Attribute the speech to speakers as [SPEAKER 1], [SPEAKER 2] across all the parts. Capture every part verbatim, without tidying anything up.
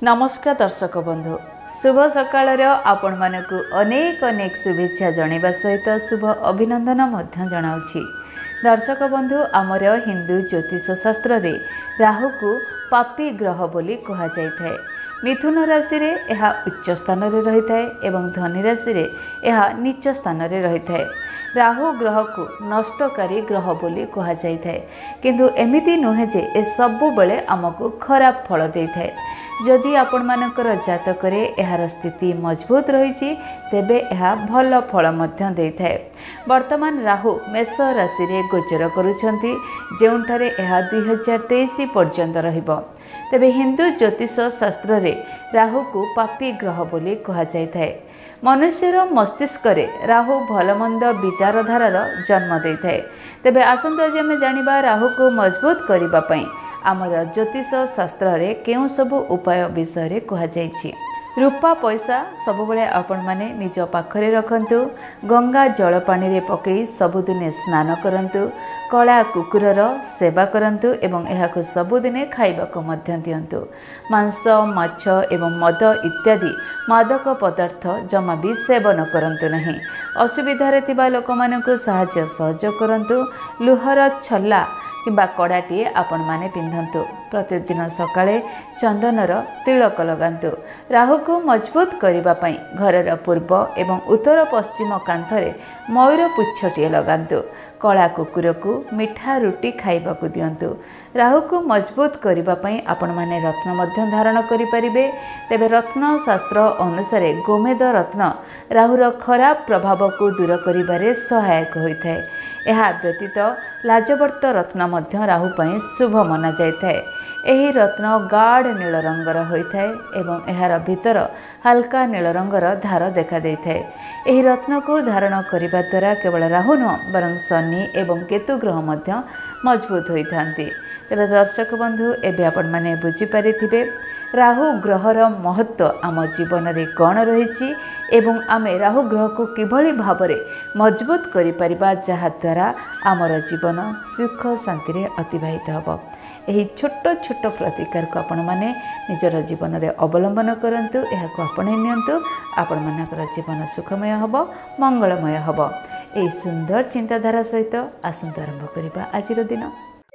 [SPEAKER 1] नमस्कार दर्शक बंधु शुभ सकाळ आपण मानक अनेक अनेक शुभेच्छा जणाइबा सहित शुभ अभिनंदन मध्य जनाउछि। दर्शक बंधु आमर हिंदू ज्योतिष शास्त्र रे राहु को पापी ग्रह बोली कहा जाइथाय। मिथुन राशि रे यह उच्च स्थान रे रहिथाय एवं धनु राशि रे यह नीच स्थान रे रहिथाय। राहु ग्रह को नष्टकारी ग्रह बोली कहा जाइथाय, किंतु एमिति नुहे जे ए सबु बेले आमको खराब फल देइथाय। जदि आपण मानकर जातक रे एहार स्थिति मजबूत रही तेबे यह भल फल मध्य देइथाय। वर्तमान राहु मेष राशि रे गोचर करुछंती, जेउंठारे यह दुई हजार तेईस पर्यंत रहिबो। तेबे हिंदू ज्योतिष शास्त्र रे राहु को पापी ग्रह बोली कहा जाइथाय। मनुष्यर मस्तिष्क रे राहु भलमंद विचारधारार जन्म देइथाय। तेबे आसंत आज आमे जानिबा राहु को मजबूत करिबा पई आमर ज्योतिष शास्त्र रे केउ सबु उपाय विषय रे कहा जाइछि। रूपा पैसा सबुबले आपण माने निज पाखरे रखंतु। गंगा जल पानी रे पकई सबुदिने स्नान करंतु। कला कुकुरर सेवा करंतु एवं एहाको सबुदिने खाइबाको मध्य दियंतु। मांस माछ एवं मद इत्यादि मादक पदार्थ जमा भी सेवन करंतु नहीं। असुविधा थिबा लोक मानकु सहाय्य सहयोग करंतु। लुहर छल्ला किंबा कड़ाटीए आपण माने पिंधंतु। प्रतिदिन सकाळे चंदनर तिलक लगांतु। राहु को मजबूत करिबा पई घरर पूर्व एवं उत्तर पश्चिम कांथरे मयूर पुच्छटिए लगांतु। कला कुकुर को मिठा रुटी खाइबाकू दियंतु। राहु को मजबूत करिबा पई आपण माने रत्न मध्य धारण करि परिबे। तेबे रत्न शास्त्र अनुसारे गोमेद रत्न राहुर खराब प्रभाव को दूर करिबारे सहायक होइथाय। यह व्यतीत लाजवर्त रत्न मध्य राहु पई शुभ मना जाइथाय। एही रत्न गाढ़ नील रंगर होइथाय एवं एहार भीतर हल्का नील रंगर धार देखा देइथाय। एही रत्न को धारण करिबा द्वारा केवल राहु न बरं शनि एवं केतु ग्रह मध्य मजबूत होइथांती। तेबे दर्शक बंधु एबे आपण माने बुझी पारिथिबे राहु ग्रहर महत्व आम जीवन रे कौन रही एवं आमे राहु ग्रह को किभली भाबरे मजबूत करि परिबा, जहा द्वारा आमर जीवन सुख शांति रे अतिबाहित हबो। एही छोट छोट प्रतिकार को आपण माने निजर जीवन रे अवलंबन करंतु। एहा को आपणे नियंतु। आपण मानकर जीवन सुखमय हबो, मंगलमय हबो। एही सुंदर चिंताधारा सहित आसंत आरंभ करिबा आजिर दिन।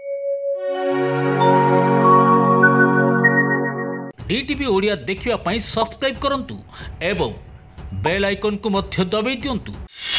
[SPEAKER 2] डीटीवी ओडिया देखिवा पई सब्सक्राइब करंतु एवं बेल आइकन को मध्य दबाई दियंतु।